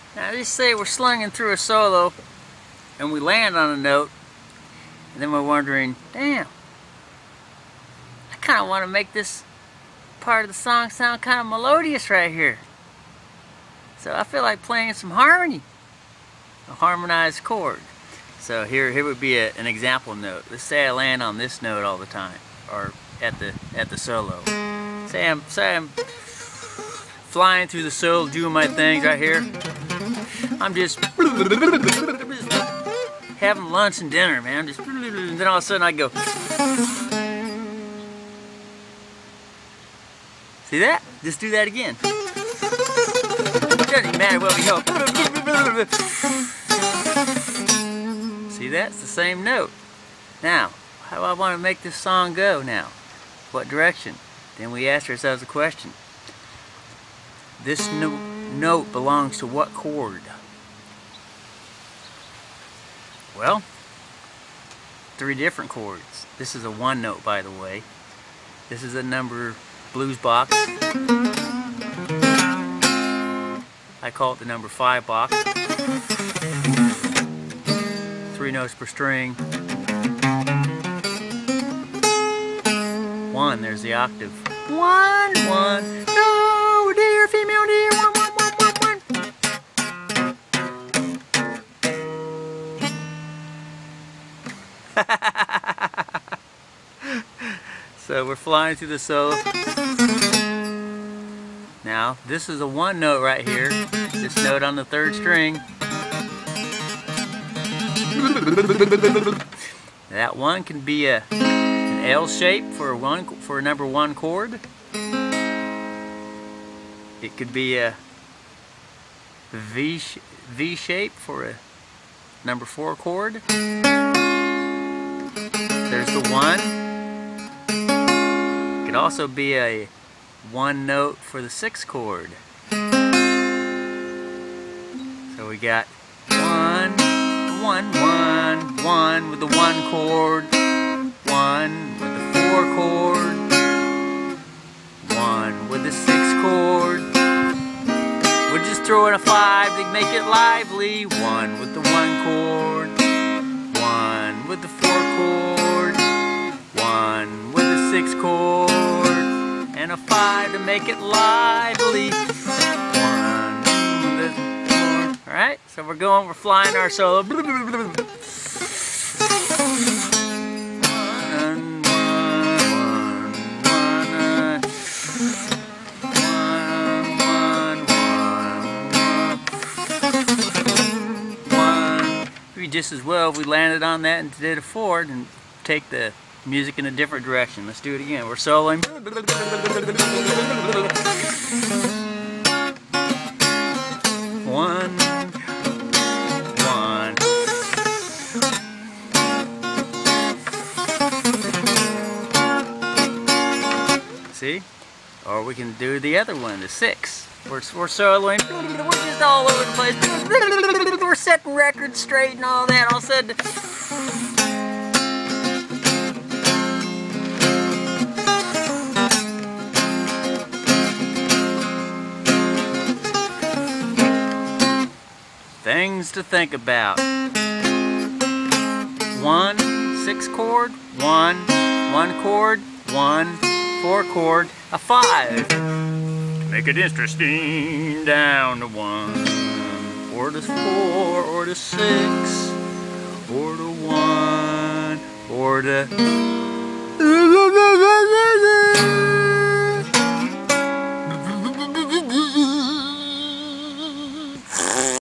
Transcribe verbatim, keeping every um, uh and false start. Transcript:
Now just say we're slinging through a solo and we land on a note, and then we're wondering, damn, I kind of want to make this part of the song sound kind of melodious right here. So I feel like playing some harmony, a harmonized chord. So here, here would be a, an example note. Let's say I land on this note all the time, or at the at the solo. Say I'm say I'm flying through the solo, doing my thing right here. I'm just having lunch and dinner, man. Just and then all of a sudden I go. See that? Just do that again. It doesn't even matter where we go. See that? It's the same note. Now, how do I want to make this song go now? What direction? Then we ask ourselves a question. This no note belongs to what chord? Well, three different chords. This is a one note, by the way. This is a number blues box. I call it the number five box. Three notes per string. One, there's the octave. One, one, no, dear, female dear, one, one, one, one, one. So we're flying through the solo. Now, this is a one note right here. This note on the third string. That one can be a an L shape for a one for a number one chord. It could be a V sh V shape for a number four chord. There's the one. It could also be a one note for the sixth chord. So we got one, one, one, one with the one chord, one with the four chord, one with the six chord. We're just throwing a five to make it lively. One with the one chord, one with the four chord, one with the six chord, and a five to make it lively. One with the four. Alright, so we're going, we're flying our solo. One, one, one, one, one, one. It'd be just as well if we landed on that and did a four and take the music in a different direction. Let's do it again. We're soloing. One, one. See? Or we can do the other one, the six. We're, we're soloing. We're just all over the place. We're setting records straight and all that. All of a sudden. Things to think about. One, six chord, one, one chord, one, four chord, a five. Make it interesting, down to one, or to four, or to six, or to one, or to